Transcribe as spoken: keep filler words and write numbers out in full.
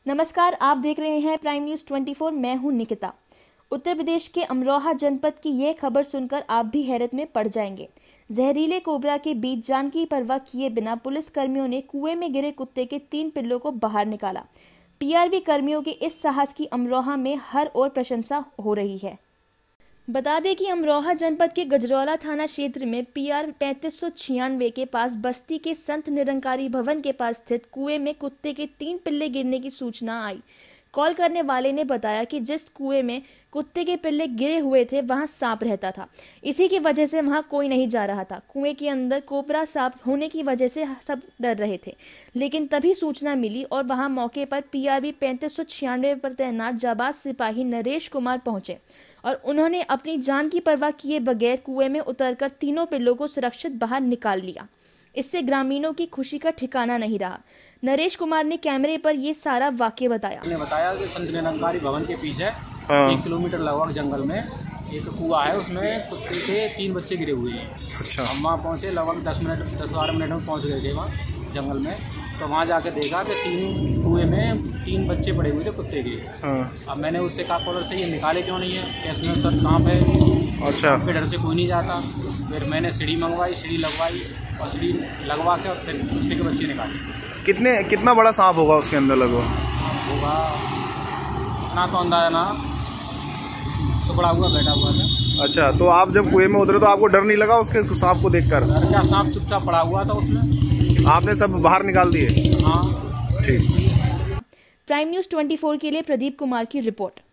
नमस्कार, आप देख रहे हैं प्राइम न्यूज चौबीस। मैं हूं निकिता। उत्तर प्रदेश के अमरोहा जनपद की यह खबर सुनकर आप भी हैरत में पड़ जाएंगे। जहरीले कोबरा के बीच जान की परवाह किए बिना पुलिस कर्मियों ने कुएं में गिरे कुत्ते के तीन पिल्लों को बाहर निकाला। पीआरवी कर्मियों के इस साहस की अमरोहा में हर ओर प्रशंसा हो रही है। बता दें कि अमरोहा जनपद के गजरौला थाना क्षेत्र में पीआर पैंतीस सौ छियानवे के पास बस्ती के संत निरंकारी भवन के पास स्थित कुएं में कुत्ते के तीन पिल्ले गिरने की सूचना आई। कॉल करने वाले ने बताया कि जिस कुएं में कुत्ते के पिल्ले गिरे हुए थे वहां सांप रहता था। इसी की वजह से वहां कोई नहीं जा रहा था। कुएं के अंदर कोबरा सांप होने की वजह से सब डर रहे थे, लेकिन तभी सूचना मिली और वहां मौके पर पीआरवी पैंतीस सौ छियानवे पर तैनात जाबाज सिपाही नरेश कुमार पहुंचे और उन्होंने अपनी जान की परवाह किए बगैर कुएं में उतरकर तीनों पिल्लों को सुरक्षित बाहर निकाल लिया। इससे ग्रामीणों की खुशी का ठिकाना नहीं रहा। नरेश कुमार ने कैमरे पर ये सारा वाक्य बताया। ने बताया कि संत निरंकारी भवन के पीछे एक किलोमीटर लगभग जंगल में एक कुआं है, उसमें कुत्ते के तीन बच्चे गिरे हुए हैं। अच्छा। हम वहाँ पहुँचे, लगभग दस मिनट दस बारह मिनट में पहुँच गए थे वहाँ जंगल में। तो वहाँ जाके देखा कि तीन कुएं में तीन बच्चे पड़े हुए थे कुत्ते के। अब मैंने उससे कहा कॉलर से ये निकाले क्यों नहीं है, इसमें सर सांप है। अच्छा। के डर से कोई नहीं जाता। फिर मैंने सीढ़ी मंगवाई, सीढ़ी लगवाई और सीढ़ी लगवा के और फिर कुत्ते के बच्चे निकाले। कितने कितना बड़ा सांप होगा उसके अंदर? लगभग होगा ना तो अंदाजा ना, टुकड़ा हुआ बैठा हुआ था। अच्छा, तो आप जब कुएं में उतरे तो आपको डर नहीं लगा उसके सांप को देखकर? क्या, सांप चुपचाप पड़ा हुआ था उसमें। आपने सब बाहर निकाल दिए? हाँ। ठीक। प्राइम न्यूज चौबीस के लिए प्रदीप कुमार की रिपोर्ट।